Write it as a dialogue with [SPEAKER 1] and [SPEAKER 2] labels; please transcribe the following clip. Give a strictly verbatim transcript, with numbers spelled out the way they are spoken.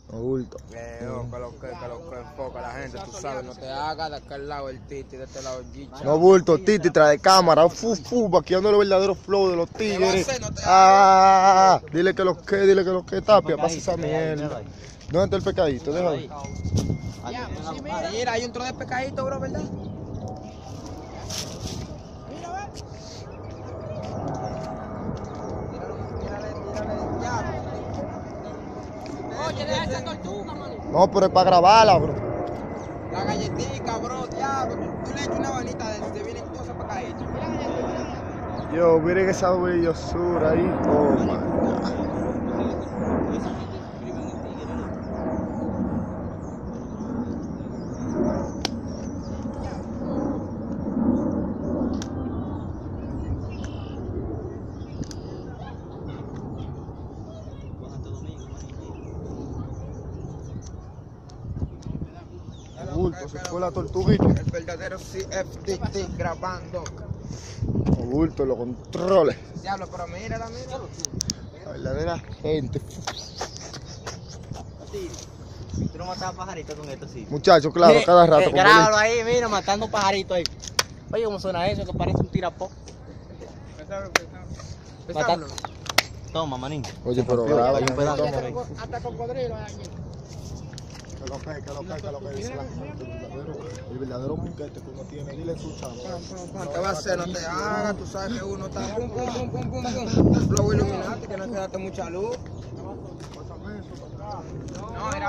[SPEAKER 1] No bulto.
[SPEAKER 2] Leo, que lo que, que lo que enfoca la gente, tú sabes, no te hagas de aquel lado el Titi, de este lado el Gicha.
[SPEAKER 1] No bulto, Titi, trae cámara, fu, fu, vaqueando los verdaderos flow de los tigres.
[SPEAKER 2] hacer? No te
[SPEAKER 1] Ah, dile que los que, dile que los que, Tapia, pasa esa mierda. ¿Dónde está el pecadito? Déjalo.
[SPEAKER 2] Mira, hay un trozo de pescadito, bro, ¿verdad? Oye, deja esa tortuga, mano.
[SPEAKER 1] No, pero es para grabarla, bro.
[SPEAKER 2] La galletica, bro, diablo. Tú, tú le echas una vanita de te vienen todos esos pescaditos.
[SPEAKER 1] Yo, miren esa brillosura ahí. Oh, my God. Bulto, se fue la tortuguita.
[SPEAKER 2] El verdadero C F T T grabando.
[SPEAKER 1] No bulto, los controles.
[SPEAKER 2] Diablo, pero mírala, mírala.
[SPEAKER 1] La verdadera gente.
[SPEAKER 3] Tú no matabas pajaritos con esto, sí.
[SPEAKER 1] Muchachos, claro,
[SPEAKER 3] Sí,
[SPEAKER 1] cada rato.
[SPEAKER 3] eh,
[SPEAKER 1] con
[SPEAKER 3] Grábalo
[SPEAKER 1] bolita.
[SPEAKER 3] ahí, mira, matando pajaritos ahí. Oye, ¿cómo suena eso? Esto parece un tirapó. Matando. Toma, manín.
[SPEAKER 1] Oye, pero
[SPEAKER 3] Oye,
[SPEAKER 1] graba,
[SPEAKER 3] hay un
[SPEAKER 1] no,
[SPEAKER 3] pedazo.
[SPEAKER 1] toma.
[SPEAKER 2] Hasta cocodrilo hay aquí.
[SPEAKER 1] Que lo que, que lo que, que lo que dice la gente. El verdadero, el verdadero buquete que uno tiene. Dile tú, chavo.
[SPEAKER 2] ¿Qué va a hacer? No te hagas, tú sabes que uno está pum, pum, pum, pum, pum, pum. Flow iluminante, que no quedaste mucha luz. No, era